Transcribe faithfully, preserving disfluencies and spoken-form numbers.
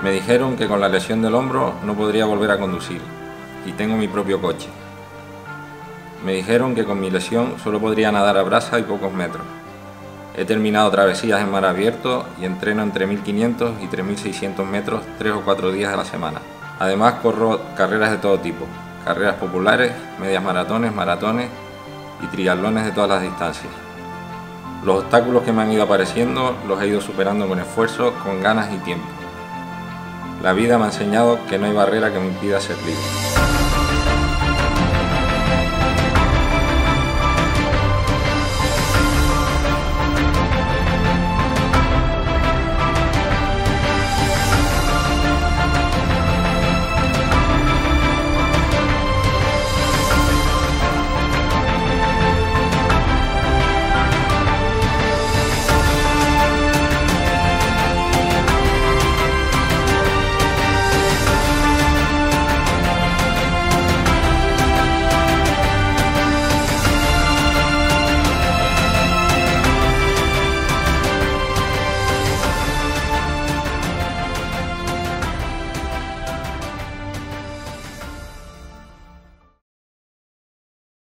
Me dijeron que con la lesión del hombro no podría volver a conducir y tengo mi propio coche. Me dijeron que con mi lesión solo podría nadar a brasa y pocos metros. He terminado travesías en mar abierto y entreno entre mil quinientos y tres mil seiscientos metros tres o cuatro días a la semana. Además corro carreras de todo tipo, carreras populares, medias maratones, maratones y triatlones de todas las distancias. Los obstáculos que me han ido apareciendo los he ido superando con esfuerzo, con ganas y tiempo. La vida me ha enseñado que no hay barrera que me impida ser libre.